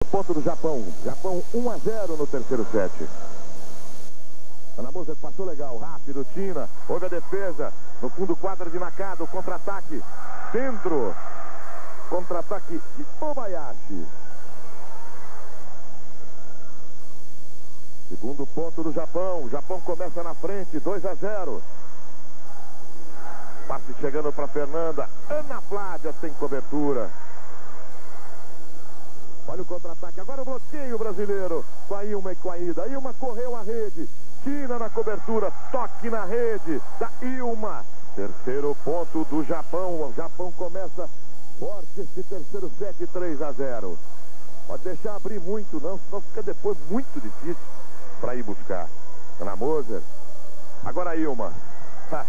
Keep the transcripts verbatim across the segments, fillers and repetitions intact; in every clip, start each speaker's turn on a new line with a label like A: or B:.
A: ponto do Japão. Japão um a zero no terceiro set. Ana Moser passou legal, rápido, Tina, houve a defesa, no fundo quadra de Nakado, contra-ataque, dentro, contra-ataque de Obayashi. Segundo ponto do Japão, o Japão começa na frente, dois a zero. Passe chegando para Fernanda, Ana Flávia tem cobertura. Olha o contra-ataque, agora o bloqueio brasileiro, com a Ilma e com a Ida. Ilma correu a rede, Tina na cobertura, toque na rede da Ilma. Terceiro ponto do Japão, o Japão começa forte esse terceiro set, três a zero. Pode deixar abrir muito não, senão fica depois muito difícil para ir buscar. Ana Moser, agora a Ilma. Ha.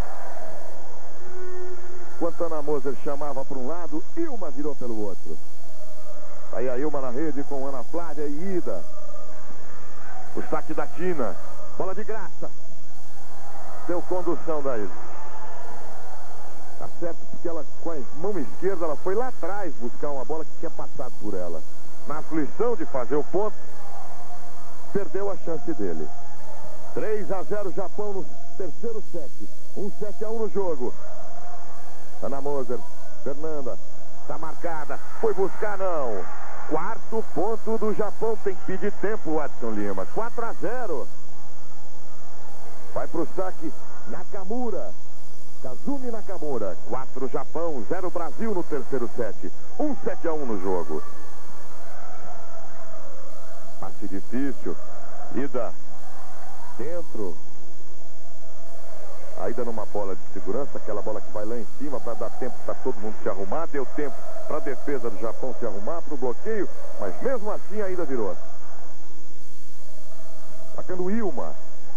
A: Enquanto a Ana Moser chamava para um lado, Ilma virou pelo outro. Aí a Ilma na rede com Ana Flávia e Ida. O saque da Tina. Bola de graça. Deu condução da Ida. Tá certo porque ela com a mão esquerda ela foi lá atrás buscar uma bola que tinha passado por ela. Na aflição de fazer o ponto, perdeu a chance dele. três a zero Japão no terceiro set. um sete a um no jogo. Ana Moser, Fernanda, tá marcada, foi buscar não. Quarto ponto do Japão, tem que pedir tempo, Watson Lima. quatro a zero. Vai pro saque Nakamura. Kazumi Nakamura. quatro Japão, zero Brasil no terceiro set. um sete a um no jogo. Passe difícil. Ida dentro. A Ida numa bola de segurança, aquela bola que vai lá em cima para dar tempo para todo mundo se arrumar. Deu tempo para a defesa do Japão se arrumar, para o bloqueio, mas mesmo assim a Ida virou. Sacando Ilma.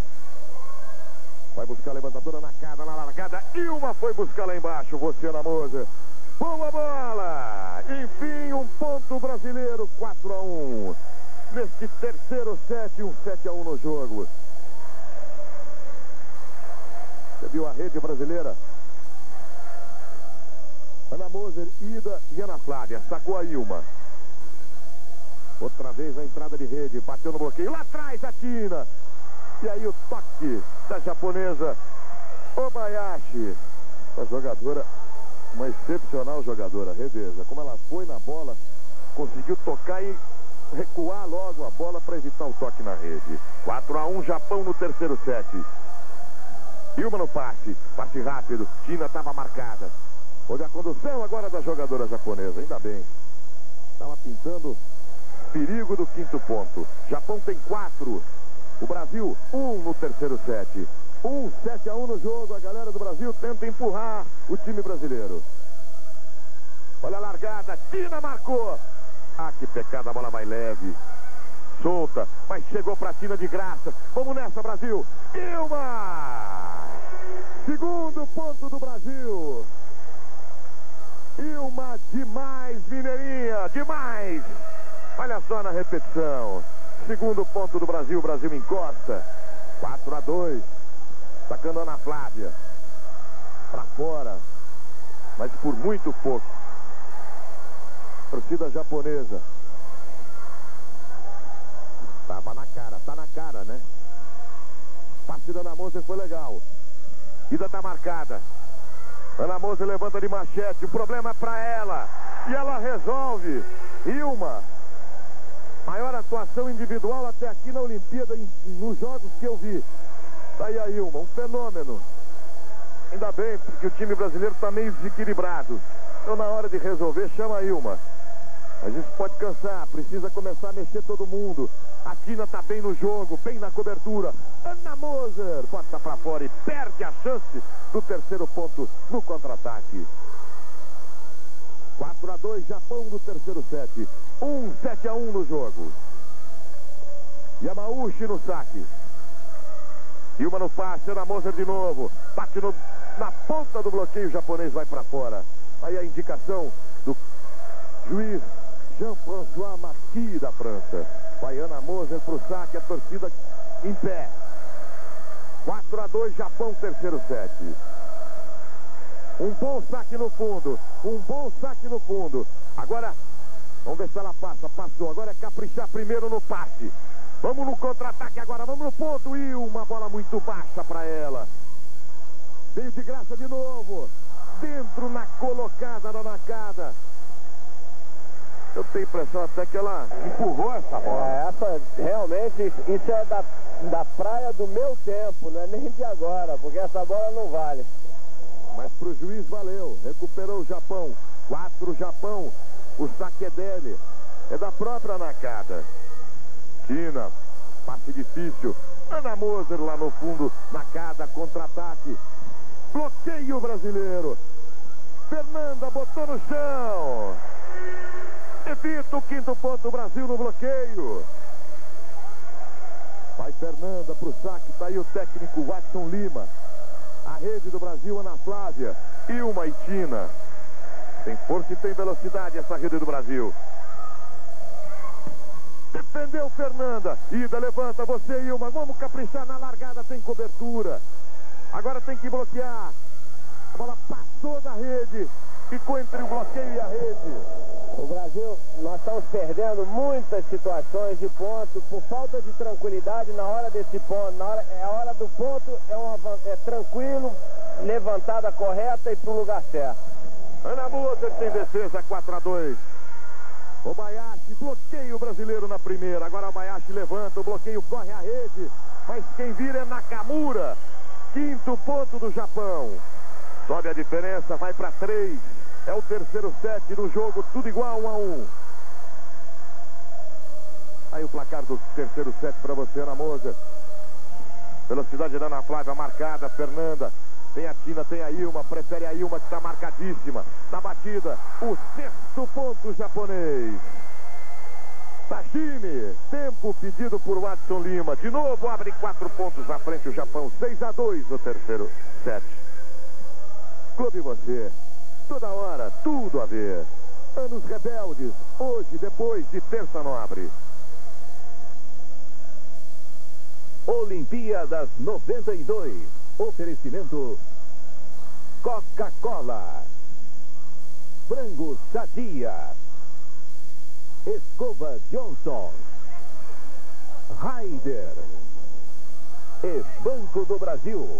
A: Vai buscar a levantadora na casa, na largada. Ilma foi buscar lá embaixo. Você, Ana Moser. Boa bola! Enfim, um ponto brasileiro, quatro a um. Neste terceiro set, um sete a um no jogo. Você viu a rede brasileira? Ana Moser, Ida e Ana Flávia. Sacou a Ilma. Outra vez a entrada de rede. Bateu no bloqueio. Lá atrás a Tina. E aí o toque da japonesa Obayashi. A jogadora, uma excepcional jogadora, Reveza. Como ela foi na bola, conseguiu tocar e recuar logo a bola para evitar o toque na rede. quatro a um Japão no terceiro set. Ilma no passe, passe rápido, Tina estava marcada. Olha a condução agora da jogadora japonesa, ainda bem. Estava pintando perigo do quinto ponto. Japão tem quatro, o Brasil um no terceiro set. um sete a um no jogo, a galera do Brasil tenta empurrar o time brasileiro. Olha a largada, Tina marcou. Ah, que pecado, a bola vai leve. Solta, mas chegou para Tina de graça. Vamos nessa, Brasil. Ilma! Segundo ponto do Brasil. Ilma demais, Mineirinha, demais. Olha só na repetição. Segundo ponto do Brasil, o Brasil encosta. quatro a dois. Sacando Ana Flávia. Para fora. Mas por muito pouco. Torcida japonesa. Tava na cara, tá na cara, né? Passe da Ana Moser foi legal. Ida tá marcada. Ana Moser levanta de machete. O problema é pra ela. E ela resolve. Ilma. Maior atuação individual até aqui na Olimpíada, em, nos jogos que eu vi. Tá aí a Ilma, um fenômeno. Ainda bem, porque o time brasileiro tá meio desequilibrado. Então na hora de resolver, chama a Ilma. Mas isso pode cansar, precisa começar a mexer todo mundo. A Tina tá bem no jogo, bem na cobertura. Ana Moser bota pra fora e perde a chance do terceiro ponto no contra-ataque. quatro a dois, Japão no terceiro set. um sete a um no jogo. Yamauchi no saque. Ilma no passe, Ana Moser de novo. Bate no, na ponta do bloqueio, o japonês vai pra fora. Aí a indicação do juiz Jean-François Marquis da França. Vai Ana Moser pro saque, a torcida em pé. quatro a dois, Japão, terceiro set. Um bom saque no fundo. Um bom saque no fundo. Agora, vamos ver ver se ela passa. Passou. Agora é caprichar primeiro no passe. Vamos no contra-ataque agora. Vamos no ponto. E uma bola muito baixa para ela. Veio de graça de novo. Dentro na colocada da Nakada. Eu tenho a impressão até que ela empurrou essa bola.
B: É, essa, realmente, isso é da, da praia do meu tempo, não é nem de agora, porque essa bola não vale.
A: Mas para o juiz valeu. Recuperou o Japão. Quatro Japão. O saque é dele. É da própria Nakada. China. Passe difícil. Ana Moser lá no fundo. Nakada, contra-ataque. Bloqueio brasileiro. Fernanda botou no chão. Evita o quinto ponto do Brasil no bloqueio. Vai Fernanda para o saque. Está aí o técnico Watson Lima. A rede do Brasil, Ana Flávia. Ilma e China. Tem força e tem velocidade essa rede do Brasil. Defendeu Fernanda. Ida, levanta você, Ilma. Vamos caprichar na largada, tem cobertura. Agora tem que bloquear. A bola passou da rede. Ficou entre o bloqueio e a rede.
B: O Brasil, nós estamos perdendo muitas situações de ponto por falta de tranquilidade na hora desse ponto. Na hora, é a hora do ponto, é, uma, é tranquilo, levantada correta e para o lugar certo.
A: Ana Moser tem defesa, quatro a dois. Obayashi, bloqueio brasileiro na primeira. Agora o Obayashi levanta, o bloqueio corre a rede. Mas quem vira é Nakamura. Quinto ponto do Japão. Sobe a diferença, vai para três. É o terceiro set do jogo, tudo igual, um a um. Aí o placar do terceiro set para você, Ana Moser. Velocidade da Ana Flávia marcada, Fernanda. Tem a China, tem a Ilma, prefere a Ilma que está marcadíssima. Na batida, o sexto ponto japonês. Sashimi, tempo pedido por Watson Lima. De novo abre quatro pontos à frente o Japão, seis a dois no terceiro set. Clube você. Toda hora, tudo a ver. Anos Rebeldes, hoje, depois de Terça Nobre.
C: Olimpíadas noventa e dois. Oferecimento Coca-Cola. Frango Sadia. Escova Johnson. Raider. E Banco do Brasil.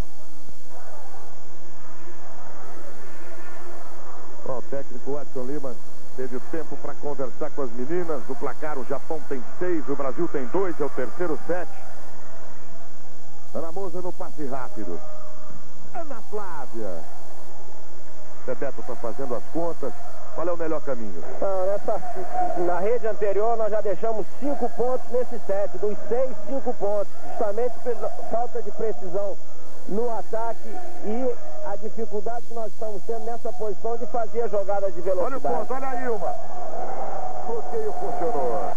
A: O técnico Watson Lima teve o tempo para conversar com as meninas. Do placar, o Japão tem seis, o Brasil tem dois, é o terceiro set. Ana Moser no passe rápido. Ana Flávia. Bebeto está fazendo as contas. Qual é o melhor caminho?
B: Não, nessa, na rede anterior nós já deixamos cinco pontos nesse set. Dos seis, cinco pontos. Justamente pela falta de precisão no ataque e a dificuldade que nós estamos tendo nessa posição de fazer a jogada de velocidade.
A: Olha o ponto, olha a Ilma. Bloqueio funcionou.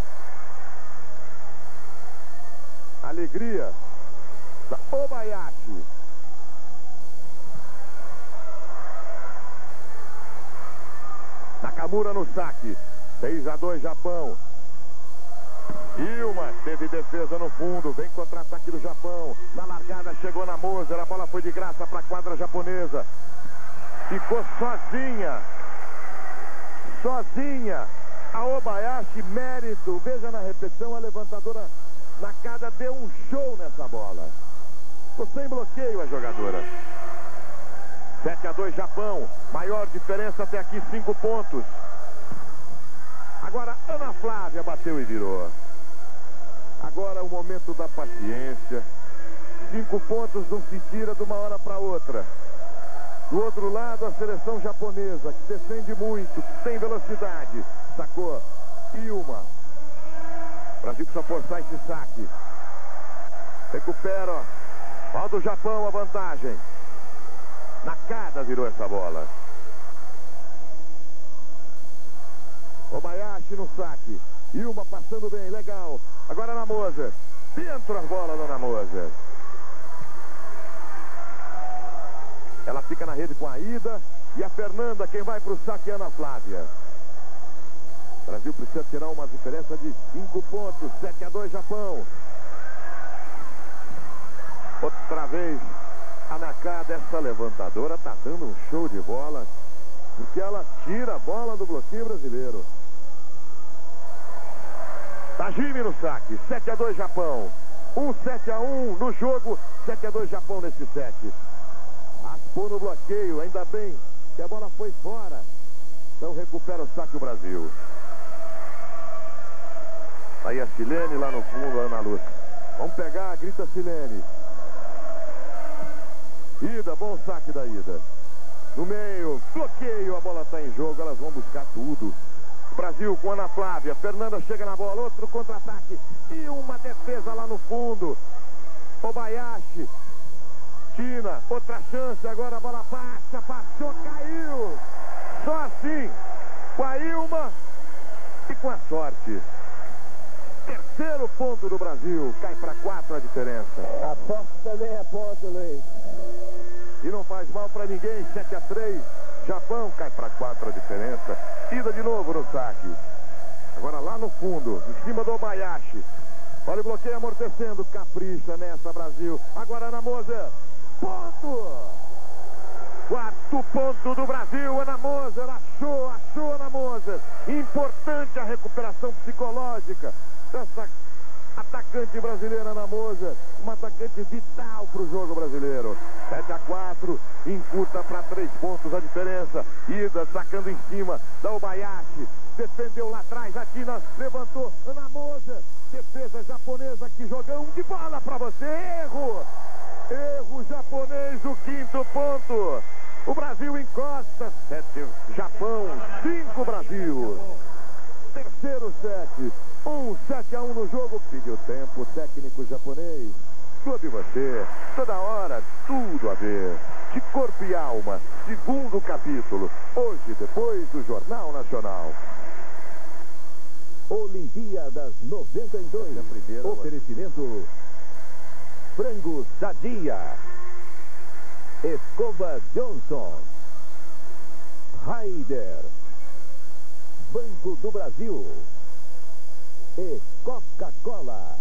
A: Alegria da Obayashi. Nakamura no saque. seis a dois Japão. Ilma teve defesa no fundo, vem contra-ataque do Japão. Na largada chegou na Moser, a bola foi de graça para a quadra japonesa. Ficou sozinha. Sozinha. A Obayashi, mérito. Veja na repetição, a levantadora Nakada deu um show nessa bola. Ficou sem bloqueio a jogadora. sete a dois Japão. Maior diferença até aqui, cinco pontos. Agora Ana Flávia bateu e virou. Agora o momento da paciência. Cinco pontos não se tira de uma hora para outra. Do outro lado, a seleção japonesa, que defende muito, que tem velocidade. Sacou. Ilma. Brasil precisa forçar esse saque. Recupera. Ó do Japão a vantagem. Nakada virou essa bola. Obayashi no saque. Ilma passando bem, legal. Agora na Moser. Dentro a bola da Ana Moser. Ela fica na rede com a Ida. E a Fernanda, quem vai para o saque é a Ana Flávia. O Brasil precisa tirar uma diferença de cinco pontos. sete a dois Japão. Outra vez a Nakada, essa levantadora está dando um show de bola. Porque ela tira a bola do bloqueio brasileiro. Tajimi no saque, sete a dois Japão. um sete a um no jogo, sete a dois Japão nesse set. Raspou no bloqueio, ainda bem que a bola foi fora. Então recupera o saque o Brasil. Aí a Silene lá no fundo, a Ana Lúcia. Vamos pegar, grita Silene. Ida, bom saque da Ida. No meio, bloqueio, a bola está em jogo, elas vão buscar tudo. Brasil com Ana Flávia, Fernanda chega na bola, outro contra-ataque e uma defesa lá no fundo. Obayashi, Tina, outra chance, agora a bola baixa, passou, caiu. Só assim, com a Ilma e com a sorte. Terceiro ponto do Brasil, cai para quatro a diferença.
B: A sorte também é ponto, Luiz.
A: E não faz mal para ninguém, sete a três. Japão cai para quatro a diferença. Ida de novo no saque. Agora lá no fundo, em cima do Obayashi. Olha o bloqueio amortecendo. Capricha nessa, Brasil. Agora Ana Moser. Ponto! Quarto ponto do Brasil. Ana Moser achou, achou Ana Moser. Importante a recuperação psicológica dessa atacante brasileira, Ana Moser. Uma atacante vital para o jogo brasileiro. sete a quatro, encurta para três pontos a diferença. Ida sacando em cima da Obayashi. Defendeu lá atrás, a Tina levantou. Ana Moser, defesa japonesa, que jogão de bola para você. Erro! Erro japonês, o quinto ponto. O Brasil encosta. sete Japão, cinco Brasil. Terceiro set. um sete a um no jogo. Pediu tempo, técnico japonês. Clube você, toda hora, tudo a ver. De corpo e alma, segundo capítulo. Hoje, depois do Jornal Nacional.
C: Olimpíadas noventa e dois.
A: É a primeira,
C: oferecimento Frango Sadia, Escova Johnson, Raider, Banco do Brasil e Coca-Cola.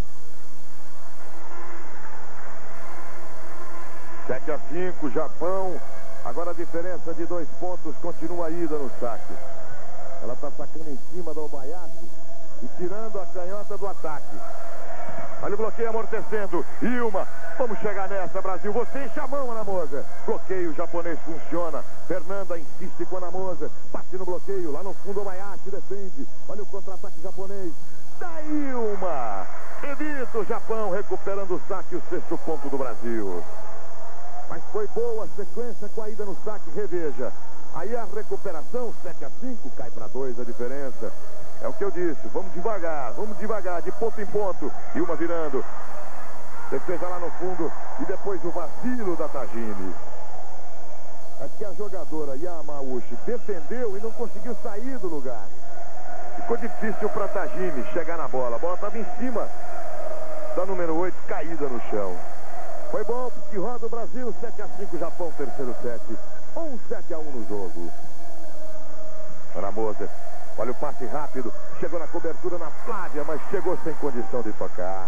A: sete a cinco, Japão. Agora a diferença de dois pontos continua a Ida no saque. Ela está sacando em cima da Obayashi e tirando a canhota do ataque. Olha o bloqueio amortecendo. Ilma, vamos chegar nessa, Brasil. Você enche a mão, Ana Moser. Bloqueio japonês funciona. Fernanda insiste com a Ana Moser. Bate no bloqueio. Lá no fundo, Obayashi defende. Olha o contra-ataque japonês. Da Ilma. Evita o Japão recuperando o saque. O sexto ponto do Brasil. Mas foi boa a sequência com a Ida no saque. Reveja. Aí a recuperação, sete a cinco, cai para dois a diferença. É o que eu disse, vamos devagar, vamos devagar, de ponto em ponto. E uma virando. Defesa lá no fundo e depois o vacilo da Tajimi. Aqui a jogadora Yamauchi defendeu e não conseguiu sair do lugar. Ficou difícil para Tajimi chegar na bola. A bola estava em cima da número oito, caída no chão. Foi bom porque roda o Brasil, sete a cinco, Japão, terceiro set. um sete a um no jogo. Ana Moser. Olha o passe rápido, chegou na cobertura na Flávia, mas chegou sem condição de tocar.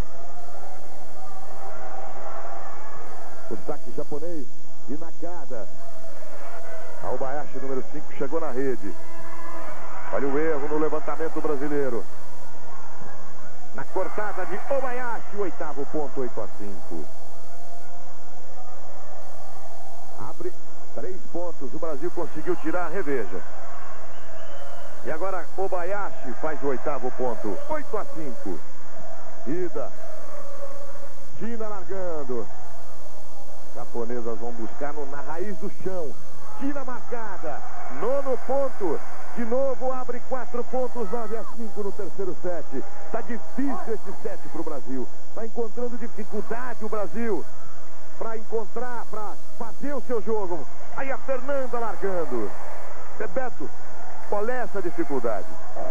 A: O saque japonês de Nakada. A Obayashi, número cinco, chegou na rede. Olha o erro no levantamento brasileiro. Na cortada de Obayashi, o oitavo ponto, oito a cinco. Abre três pontos, o Brasil conseguiu tirar a reveja. E agora Obayashi faz o oitavo ponto. oito a cinco. Ida. Tina largando. Japonesas vão buscar no, na raiz do chão. Tina marcada. Nono ponto. De novo abre quatro pontos. nove a cinco no terceiro set. Tá difícil esse set pro Brasil. Tá encontrando dificuldade o Brasil. Para encontrar, para fazer o seu jogo. Aí a Fernanda largando. Bebeto. Qual é essa dificuldade?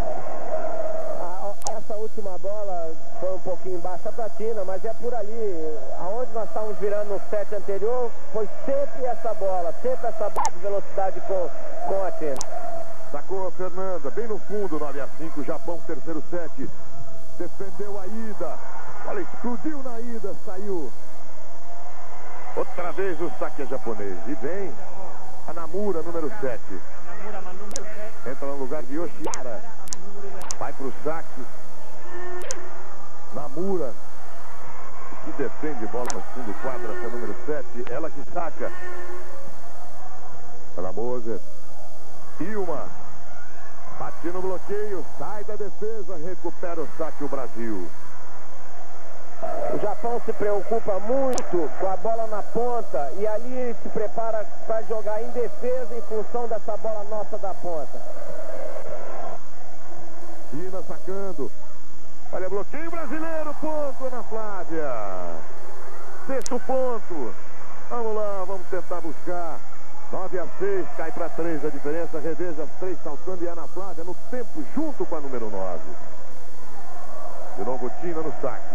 B: A, essa última bola foi um pouquinho baixa para a Tina, mas é por ali. Aonde nós estávamos virando no set anterior, foi sempre essa bola, sempre essa bola de velocidade com, com a Tina.
A: Sacou a Fernanda, bem no fundo, nove a cinco, Japão, terceiro set. Defendeu a Ida. Olha, explodiu na Ida, saiu. Outra vez o saque é japonês. E vem a Namura, número sete. Entra no lugar de Yoshiara. Vai pro saque. defende bola no fundo quadra, essa número sete, ela que saca. Ana Moser. Ilma. Bate no bloqueio, sai da defesa, recupera o saque o Brasil.
B: O Japão se preocupa muito com a bola na ponta e ali se prepara para jogar em defesa em função dessa bola nossa da ponta.
A: China sacando. Olha, bloqueio brasileiro, ponto, Ana Flávia. Sexto ponto. Vamos lá, vamos tentar buscar. nove a seis, cai para três a diferença. Reveja as três saltando e Ana Flávia no tempo junto com a número nove. De novo Tina no saque.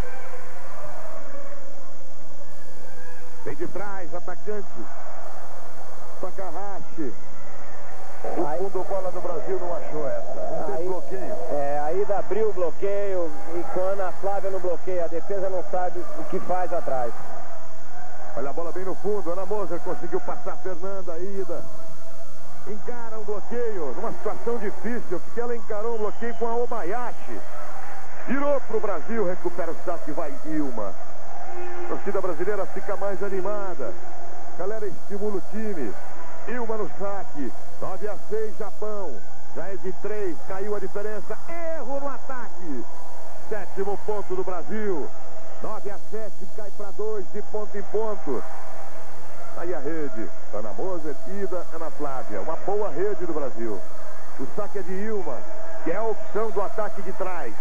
A: Vem de trás, atacante. Takahashi. O
B: Aí,
A: fundo bola do Brasil não achou essa. Não tem bloqueio.
B: É, a Ida abriu o bloqueio e com a Ana Flávia no bloqueio, a defesa não sabe o que faz atrás.
A: Olha a bola bem no fundo. Ana Moser conseguiu passar Fernanda, Ida. Encara um bloqueio numa situação difícil, porque ela encarou um bloqueio com a Obayashi. Virou para o Brasil, recupera o saque, vai Ilma. A torcida brasileira fica mais animada. Galera, estimula o time. Ilma no saque. nove a seis, Japão. Já é de três, caiu a diferença. Erro no ataque. Sétimo ponto do Brasil. nove a sete, cai para dois, de ponto em ponto. Aí a rede. Ana Moser, Ida, Ana Flávia. Uma boa rede do Brasil. O saque é de Ilma, que é a opção do ataque de trás.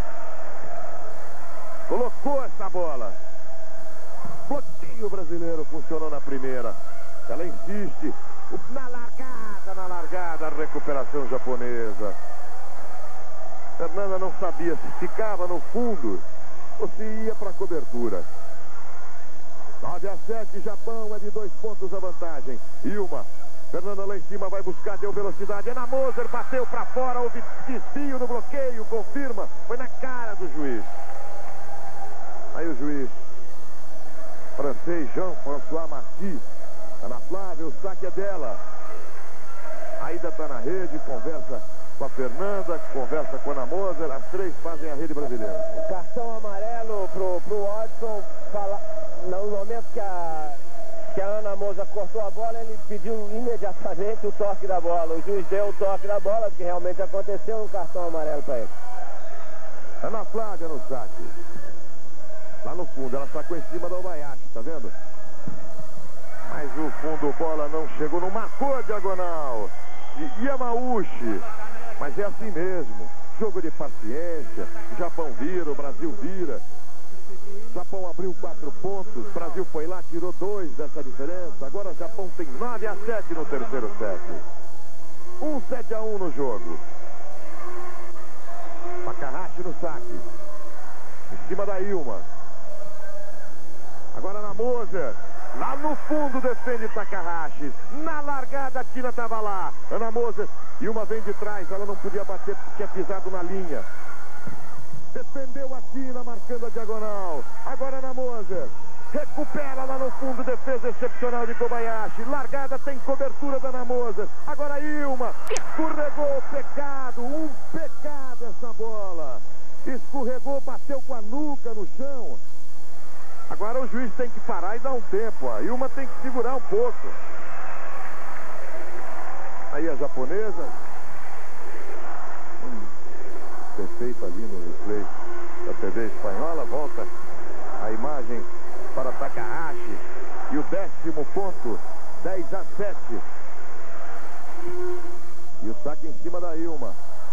A: Colocou essa bola. Bloqueio brasileiro funcionou na primeira. Ela insiste. Na largada, na largada, a recuperação japonesa. Fernanda não sabia se ficava no fundo ou se ia para a cobertura. nove a sete, Japão é de dois pontos a vantagem. Ilma. Fernanda lá em cima vai buscar, deu velocidade. Ana Moser bateu para fora, houve desvio no bloqueio, confirma. Foi na cara do juiz. Aí o juiz francês Jean-François Marty. Ana Flávia, o saque é dela. Ainda está na rede, conversa com a Fernanda, conversa com a Ana Moser. As três fazem a rede brasileira.
B: Cartão amarelo pro, pro Watson. Fala, no momento que a, que a Ana Moser cortou a bola, ele pediu imediatamente o toque da bola. O juiz deu o toque da bola, porque realmente aconteceu, um cartão amarelo para ele.
A: Ana Flávia no saque. Lá no fundo, ela sacou em cima da Obayashi, tá vendo? Mas o fundo bola não chegou, não marcou a diagonal de Yamauchi. Mas é assim mesmo, jogo de paciência. O Japão vira, o Brasil vira. O Japão abriu quatro pontos, o Brasil foi lá, tirou dois dessa diferença. Agora o Japão tem nove a sete no terceiro set. um sete a um no jogo. Takahashi no saque. Em cima da Ilma. Agora na Moser. Lá no fundo defende Takahashi. Na largada a Tina estava lá. Ana Moser. E uma vem de trás. Ela não podia bater porque tinha pisado na linha. Defendeu a Tina marcando a diagonal. Agora Ana Moser. Recupera lá no fundo. Defesa excepcional de Kobayashi. Largada tem cobertura da Ana Moser. Agora Ilma. Escorregou. Pecado. Um pecado essa bola. Escorregou. Bateu com a nuca no chão. Agora o juiz tem que parar e dar um tempo. A Ilma tem que segurar um pouco. Aí a japonesa. Hum, perfeito ali no replay da T V espanhola. Volta a imagem para Takahashi. E o décimo ponto. dez a sete. E o saque em cima da Ilma.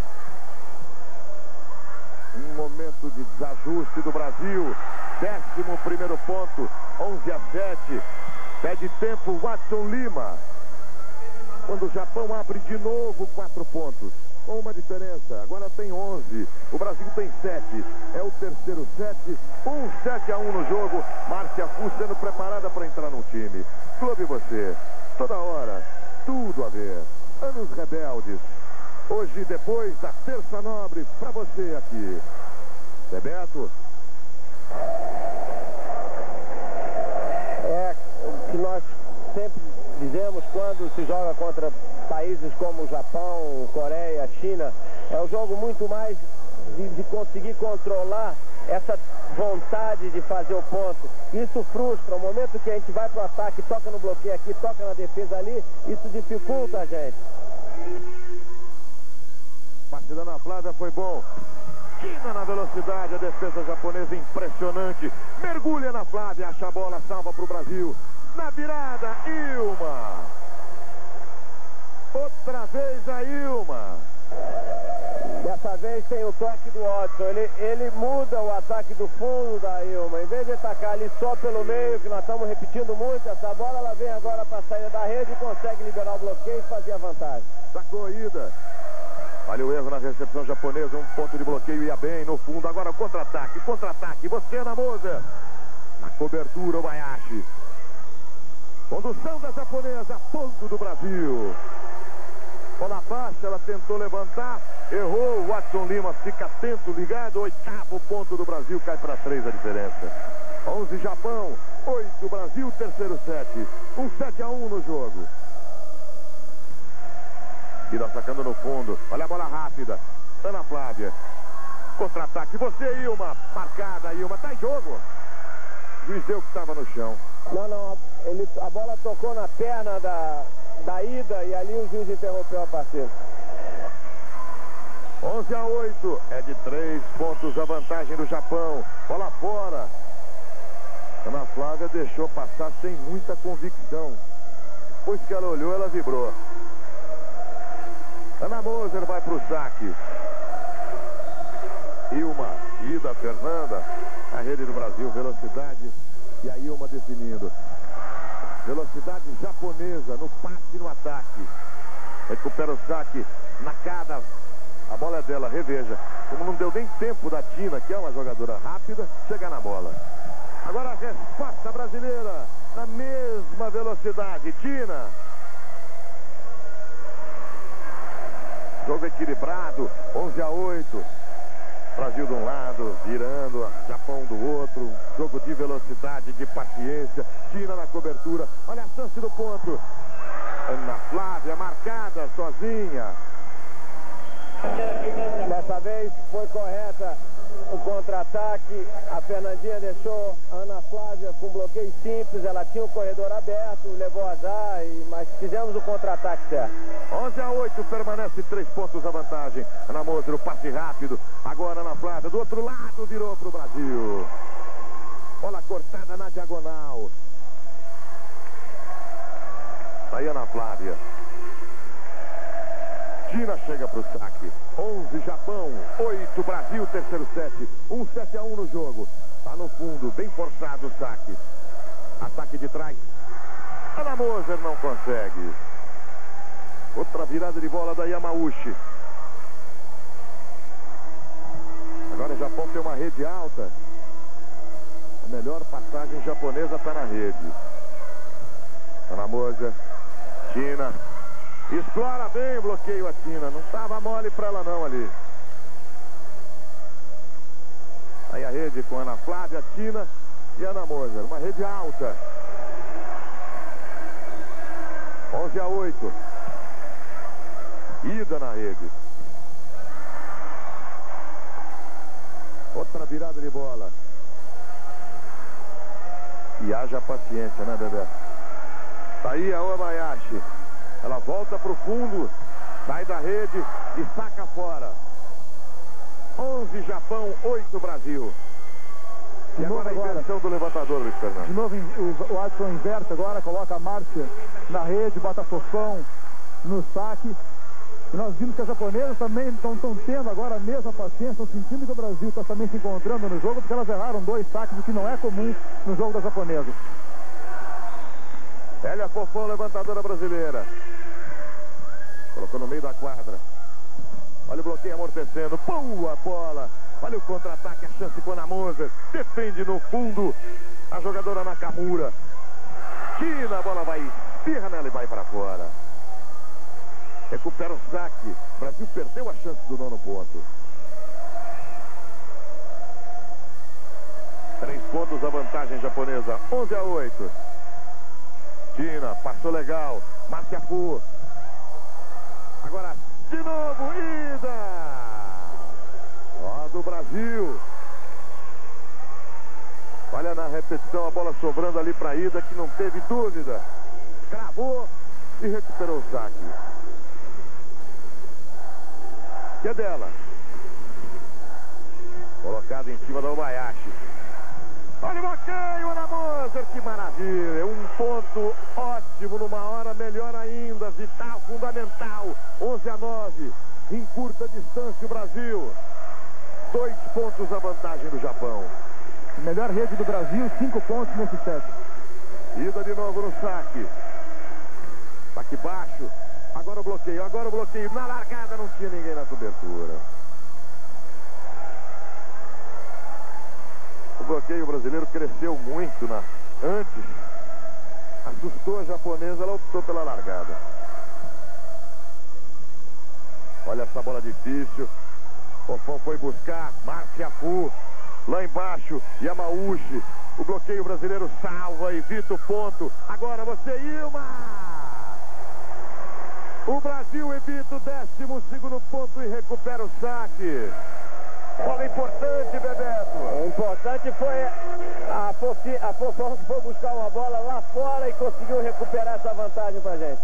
A: Um momento de desajuste do Brasil. Décimo primeiro ponto, onze a sete. Pede tempo Watson Lima. Quando o Japão abre de novo quatro pontos. Com uma diferença, agora tem onze. O Brasil tem sete. É o terceiro set. um sete a um no jogo. Márcia Fu sendo preparada para entrar no time. Clube você. Toda hora. Tudo a ver. Anos Rebeldes. Hoje, depois da Terça Nobre, para você aqui. Bebeto.
B: É o que nós sempre dizemos quando se joga contra países como o Japão, Coreia, China. É um jogo muito mais de, de conseguir controlar essa vontade de fazer o ponto. Isso frustra. O momento que a gente vai para o ataque, toca no bloqueio aqui, toca na defesa ali, isso dificulta a gente.
A: Partida na Flávia foi bom. China na velocidade, a defesa japonesa impressionante. Mergulha na Flávia, acha a bola, salva para o Brasil. Na virada, Ilma. Outra vez a Ilma.
B: Dessa vez tem o toque do Watson. Ele, ele muda o ataque do fundo da Ilma. Em vez de atacar ali só pelo meio, que nós estamos repetindo muito, essa bola ela vem agora para a saída da rede e consegue liberar o bloqueio e fazer a vantagem.
A: Sacou a ida. Olha o erro na recepção japonesa, um ponto de bloqueio, ia bem no fundo. Agora o contra-ataque, contra-ataque. Você na Moser. Na cobertura, o Bayashi. Condução da japonesa, ponto do Brasil. Bola baixa, ela tentou levantar, errou. O Watson Lima fica atento, ligado. Oitavo ponto do Brasil, cai para três a diferença. onze Japão, oito Brasil, terceiro set. Um sete a um no jogo. Ida sacando no fundo. Olha a bola rápida. Ana Flávia. Contra-ataque. Você, Ilma. Marcada, Ilma. Tá em jogo. O juiz deu que estava no chão.
B: Não, não. Ele, a bola tocou na perna da, da ida e ali o juiz interrompeu a partida.
A: onze a oito. É de três pontos a vantagem do Japão. Bola fora. Ana Flávia deixou passar sem muita convicção. Depois que ela olhou, ela vibrou. Ana Moser vai para o saque. Ilma, Ida, Fernanda. A rede do Brasil, velocidade. E a Ilma definindo. Velocidade japonesa no passe e no ataque. Recupera o saque. Nakada. A bola é dela, reveja. Como não deu nem tempo da Tina, que é uma jogadora rápida, chegar na bola. Agora a resposta brasileira. Na mesma velocidade. Tina. Jogo equilibrado, onze a oito. Brasil de um lado, virando, Japão do outro. Jogo de velocidade, de paciência. Tina na cobertura. Olha a chance do ponto. Ana Flávia marcada, sozinha.
B: Dessa vez foi correta o contra-ataque. A Fernandinha deixou a Ana Flávia com bloqueio simples. Ela tinha o corredor aberto, levou azar, e, mas fizemos o contra-ataque certo.
A: onze a oito, permanece três pontos a vantagem. Ana Moser, o passe rápido. Agora Ana Flávia, do outro lado, virou para o Brasil. Bola cortada na diagonal. Aí Ana Flávia. Tina chega para o saque. onze Japão, oito Brasil, terceiro set. um sete a um no jogo. Tá no fundo, bem forçado o saque. Ataque de trás. Ana Moser não consegue. Outra virada de bola da Yamauchi. Agora o Japão tem uma rede alta. A melhor passagem japonesa está na rede. Ana Moser. Tina. Explora bem o bloqueio a Tina. Não estava mole para ela não ali. Aí a rede com Ana Flávia, Tina e Ana Moser. Uma rede alta. onze a oito. Ida na rede. Outra virada de bola. E haja paciência, né, Bebê? Tá aí a Obayashi. Ela volta para o fundo, sai da rede e saca fora. onze Japão, oito Brasil. E
D: De
A: agora a
D: agora.
A: inversão do levantador, Luiz Fernando.
D: De novo o Watson inverte agora, coloca a Márcia na rede, bota Fofão no saque. E nós vimos que as japonesas também estão tendo agora a mesma paciência, estão sentindo que o Brasil está também se encontrando no jogo, porque elas erraram dois saques, o que não é comum no jogo das japonesas.
A: Hélia Fofão, levantadora brasileira. Colocou no meio da quadra. Olha o bloqueio amortecendo. Boa bola. Olha o contra-ataque, a chance com a Ana Moser. Defende no fundo a jogadora Nakamura. Tina, a bola vai, espirra nela e vai para fora. Recupera o saque. O Brasil perdeu a chance do nono ponto. Três pontos a vantagem japonesa. onze a oito. Tina, passou legal. Márcia Fu. Agora, de novo, Ida! Ó, do Brasil. repetição, a bola sobrando ali para Ida, que não teve dúvida. Cravou e recuperou o saque. Que é dela. Colocado em cima da Obayashi. Olha o bloqueio, Ana Moser, que maravilha. Um ponto ótimo, numa hora melhor ainda, vital, fundamental. onze a nove, em curta distância o Brasil. Dois pontos a vantagem do Japão.
D: Melhor rede do Brasil, cinco pontos nesse set.
A: Ida de novo no saque. Saque baixo. Agora o bloqueio, agora o bloqueio. Na largada não tinha ninguém na cobertura. O bloqueio brasileiro cresceu muito na... antes. Assustou a japonesa, ela optou pela largada. Olha essa bola difícil. Fofão foi buscar, Márcia Fu. Lá embaixo, Yamauchi. O bloqueio brasileiro salva, evita o ponto. Agora você, Ilma! O Brasil evita o décimo segundo ponto e recupera o saque. Bola importante, Bebeto.
B: O importante foi a, Fofi, a Fofão que foi buscar uma bola lá fora e conseguiu recuperar essa vantagem pra gente.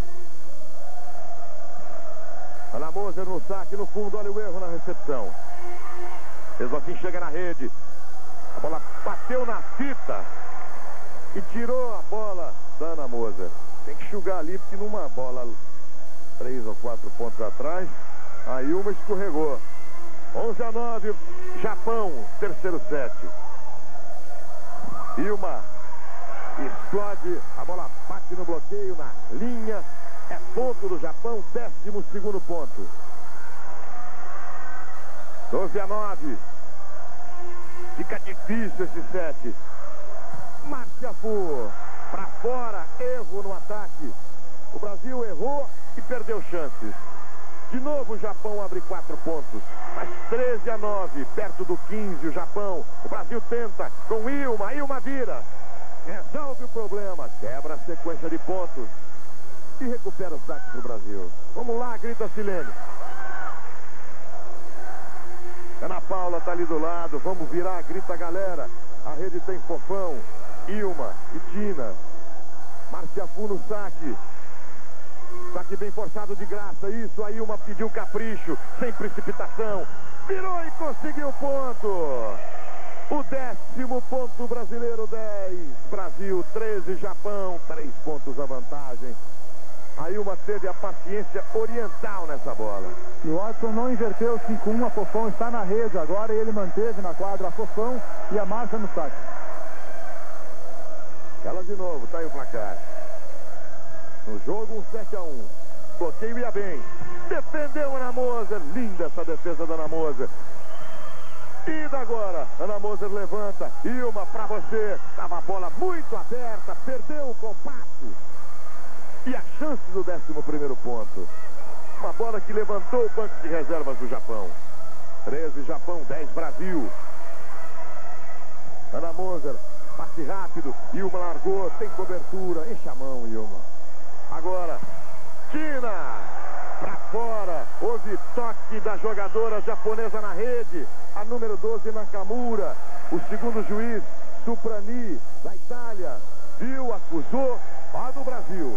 A: Ana Moser no saque, no fundo, olha o erro na recepção. Mesmo assim chega na rede. A bola bateu na fita e tirou a bola da Ana Moser. Tem que enxugar ali, porque numa bola três ou quatro pontos atrás, a Ilma escorregou. onze a nove, Japão, terceiro set. Ilma explode, a bola bate no bloqueio, na linha. É ponto do Japão, décimo segundo ponto. doze a nove. Fica difícil esse set. Márcia Fu, pra fora, erro no ataque. O Brasil errou e perdeu chances. De novo o Japão abre quatro pontos. Mas treze a nove, perto do quinze, o Japão. O Brasil tenta com Ilma, Ilma vira. Resolve o problema, quebra a sequência de pontos. E recupera o saque para o Brasil. Vamos lá, grita Silene. Ana Paula tá ali do lado. Vamos virar, grita a galera. A rede tem Fofão, Ilma e Tina. Márcia Fu no saque. Saque bem forçado de graça. Isso, a Ilma pediu capricho, sem precipitação. Virou e conseguiu o ponto. O décimo ponto brasileiro, dez. Brasil, treze, Japão. Três pontos a vantagem. A Ilma teve a paciência oriental nessa bola.
D: E o Watson não inverteu cinco a um, a Fofão está na rede agora e ele manteve na quadra a Fofão e a Márcia no saque.
A: Ela de novo, tá aí o placar. No jogo, um sete a um. Bloqueio ia bem. Defendeu Ana Moser. Linda essa defesa da Ana Moser. Ida agora. Ana Moser levanta. Ilma pra você. Tava a bola muito aberta. Perdeu o compasso. E a chance do décimo primeiro ponto. Uma bola que levantou o banco de reservas do Japão. treze Japão, dez Brasil. Ana Moser, passe rápido. Ilma largou, tem cobertura. Enche a mão, Ilma. Agora, Tina. Pra fora. Houve toque da jogadora japonesa na rede. A número doze, Nakamura. O segundo juiz, Suprani, da Itália. Viu, acusou. A do Brasil.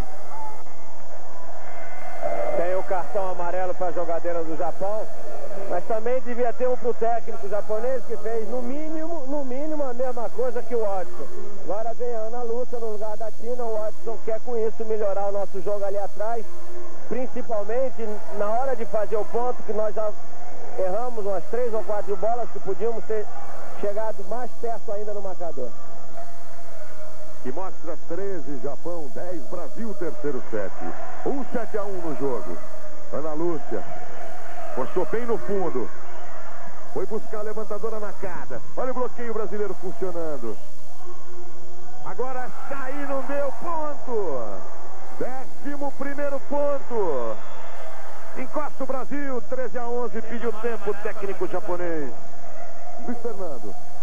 B: Tem o cartão amarelo para a jogadora do Japão, mas também devia ter um para o técnico japonês que fez no mínimo, no mínimo a mesma coisa que o Watson. Agora vem a Ana Lúcia no lugar da Tina. O Watson quer com isso melhorar o nosso jogo ali atrás, principalmente na hora de fazer o ponto, que nós já erramos umas três ou quatro bolas que podíamos ter chegado mais perto ainda no marcador.
A: Que mostra treze, Japão, dez, Brasil, terceiro set. um sete a um no jogo. Ana Lúcia forçou bem no fundo. Foi buscar a levantadora na cara. Olha o bloqueio brasileiro funcionando. Agora sair não deu ponto. Décimo primeiro ponto. Encosta o Brasil, treze a onze, pediu tempo técnico japonês. Luiz Fernando.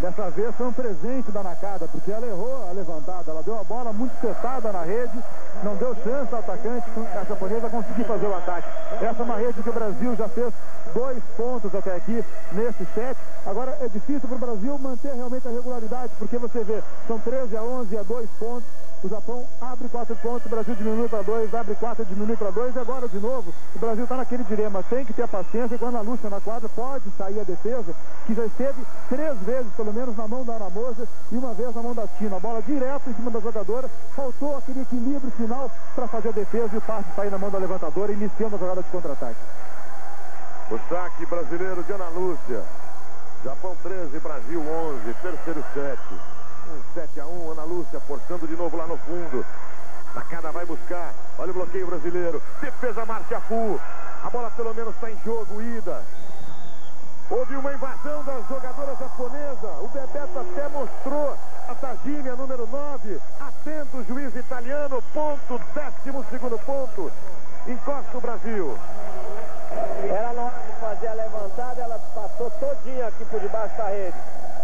D: Dessa vez foi um presente da Nakada, porque ela errou a levantada, ela deu a bola muito setada na rede, não deu chance ao atacante, a japonesa conseguir fazer o ataque. Essa é uma rede que o Brasil já fez dois pontos até aqui nesse set. Agora é difícil para o Brasil manter realmente a regularidade, porque você vê, são treze a onze a dois pontos. O Japão abre quatro pontos, o Brasil diminui para dois, abre quatro, diminui para dois, e agora de novo o Brasil está naquele dilema, tem que ter paciência. Quando a Lúcia na quadra pode sair a defesa, que já esteve três vezes pelo menos na mão da Ana Moser e uma vez na mão da Tina. A bola direto em cima da jogadora, faltou aquele equilíbrio final para fazer a defesa e o passe sair na mão da levantadora, iniciando a jogada de contra-ataque.
A: O saque brasileiro de Ana Lúcia. Japão treze, Brasil onze, terceiro set. Um sete a um, Ana Lúcia forçando de novo lá no fundo. Nakada vai buscar, olha o bloqueio brasileiro. Defesa Márcia Fu. A bola pelo menos está em jogo, ida. Houve uma invasão das jogadoras japonesas. O Bebeto até mostrou a Tajime, a número nove. Atento, juiz italiano, ponto, décimo segundo ponto. Encosta o Brasil.
B: Ela na hora de fazer a levantada, ela passou todinha aqui por debaixo da rede.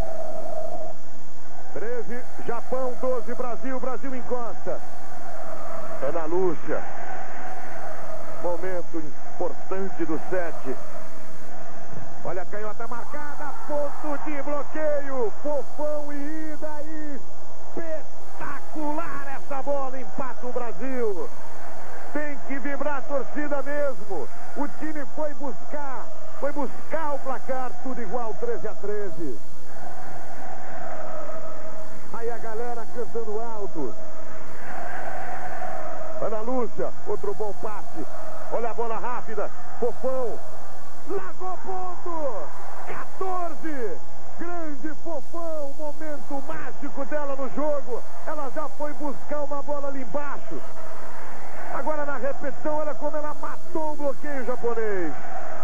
A: treze, Japão, doze, Brasil, Brasil encosta. Ana Lúcia. Momento importante do set. Olha a canhota marcada, ponto de bloqueio. Fofão e ida aí. Espetacular essa bola, empata o Brasil. Tem que vibrar a torcida mesmo. O time foi buscar, foi buscar o placar, tudo igual, treze a treze. Aí a galera cantando alto. Ana Lúcia, outro bom passe. Olha a bola rápida. Fofão. Largou ponto. quatorze. Grande Fofão. Momento mágico dela no jogo. Ela já foi buscar uma bola ali embaixo. Agora na repetição, olha como ela matou o bloqueio japonês.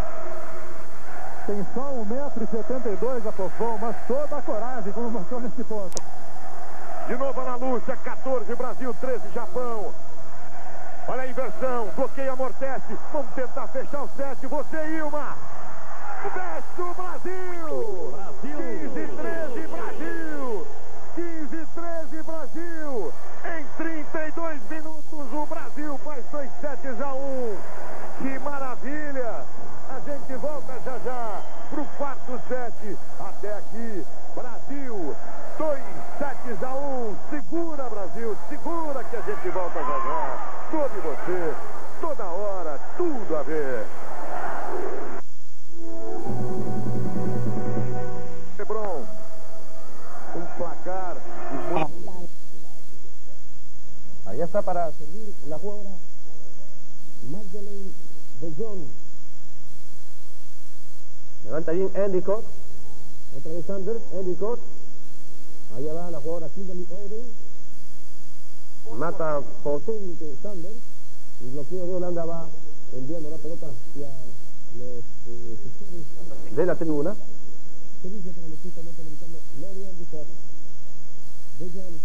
D: Tem só um metro e setenta e dois a Fofão, mas toda a coragem como mostrou nesse ponto.
A: De novo Ana Lúcia, quatorze, Brasil, treze, Japão. Olha a inversão, bloqueio, amortece. Vamos tentar fechar o set. Você, Ilma. Fecha o Brasil. Brasil. quinze, treze, Brasil. quinze, treze, Brasil. Em trinta e dois minutos, o Brasil faz dois sets a um. Que maravilha. A gente volta já já para o quarto set. Até aqui, Brasil, dois sets a um. Segura, Brasil, segura que a gente volta já já. Sobre você, toda hora, tudo a ver. Lebron, um placar.
B: Ahí está para servir la jugadora Magdalene de Jong. Levanta bien Endicott. Otra vez Sanders, Endicott. Allá va la jugadora Kimberly Oden. Mata potente Sanders. El bloqueo de Holanda va enviando la pelota hacia los eh, sectores de la tribuna. Servicio para el equipo norteamericano Lori Endicott. De Jong.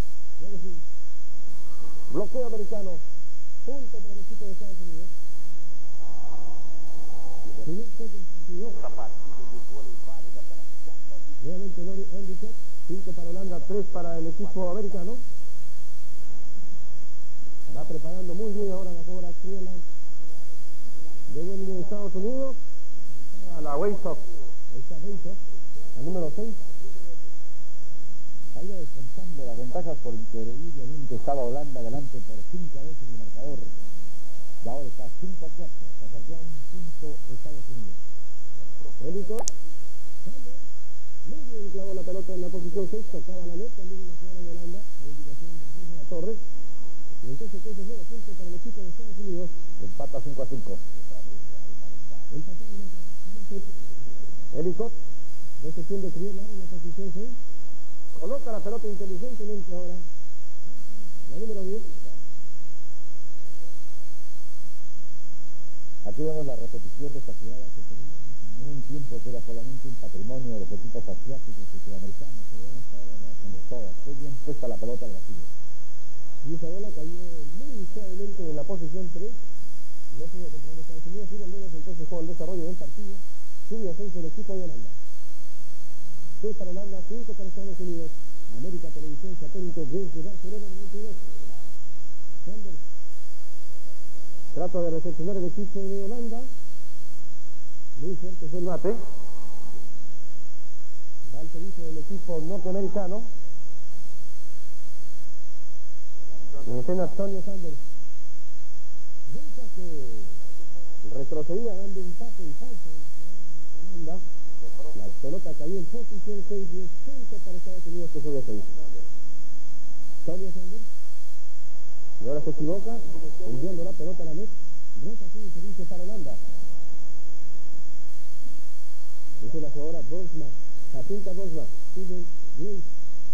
B: Bloqueo americano. Punto para el equipo de Estados Unidos. Nuevamente Lori Endicott. cinco para Holanda, tres para el equipo americano. Va preparando muy bien ahora la jugadora Cleveland de Wembley, Estados Unidos. A la Weisoff. Ahí está Weisoff, la número seis.
E: Ha ido descontando las ventajas por increíblemente estaba Holanda delante por cinco veces en el marcador. Y ahora está cinco a cuatro. Se acercó a un punto Estados Unidos.
B: Endicott. Muy bien clavó la pelota en la posición seis. Tocaba la net. También la jugadora de Holanda. La indicación de la Torres. Y entonces ese es nuevo punto para el equipo de Estados Unidos.
E: Empata cinco a cinco.
B: Endicott, recepción de Cleveland en la posición seis. Coloca la pelota inteligentemente ahora. La número diez.
E: Aquí vemos la repetición de esta jugada que teníamos en un tiempo que era solamente un patrimonio de los equipos asiáticos y sudamericanos, pero vemos que ahora ya son todas. Qué bien puesta la pelota al vacío.
B: Y esa bola cayó muy suavemente en la posición tres. No se iba a controlar Estados Unidos. Y volvemos entonces con el desarrollo del partido. Sube a seis el equipo de Holanda. seis para Holanda, cinco para Estados Unidos. América Televisión Satélite desde Barcelona noventa y dos. Sanders trata de recepcionar el equipo de Holanda. Muy fuerte fue el bate. Va al servicio del equipo norteamericano. En escena Antonio Sanders. Nunca que retrocedía dando un pase en falso en Holanda. La pelota cayó en posición seis diez, cinco para Estados Unidos que fue de seis. Antonio Sanders. Y ahora se equivoca, enviando la pelota a la net. Rota tiene servicio para Holanda. Esa es la jugadora Bosma, Jacinta Bosma, Steven Grace.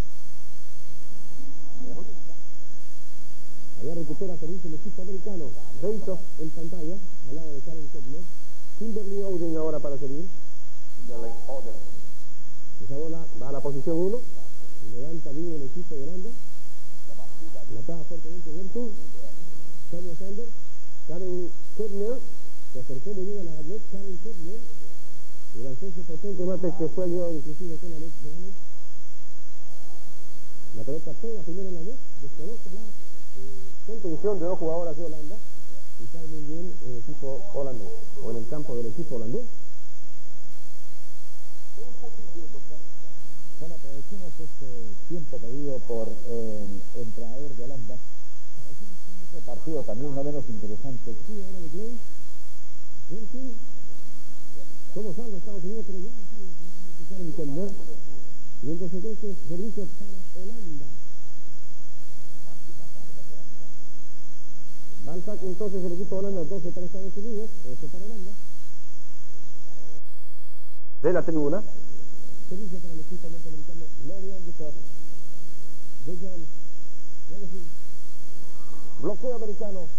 B: Allá recupera servicio el equipo americano. Beisoff en pantalla, al lado de Karen Kepner. Kimberly Oden ahora para servir. Kimberly Oden. Esa bola va a la posición uno. Levanta bien el equipo de Holanda. La ataja fuertemente Gertrude. Sonia Sanders. Karen Kepner. Se acercó muy bien a la net. Karen Kepner. Y lanzó ese potente mate que fue ayudado inclusive con la net. La pelota pega primero en la net. Desconoce la eh, contención de dos jugadoras de Holanda. Y cae muy bien en el equipo holandés. O en el campo del equipo holandés.
E: Bueno, aprovechemos este tiempo pedido por eh, el entrenador de Holanda para decir un otro partido también no menos interesante.
B: Sí, ahora de Grace. Grace. ¿Cómo salva Estados Unidos? Pero ya no tiene que entender. Y entonces este es servicio para Holanda. Va al saque entonces el equipo de Holanda, doce para Estados Unidos, doce para Holanda. De la tribuna. Servicio para el equipo norteamericano, Lori Anderson. De John. Bloqueo americano.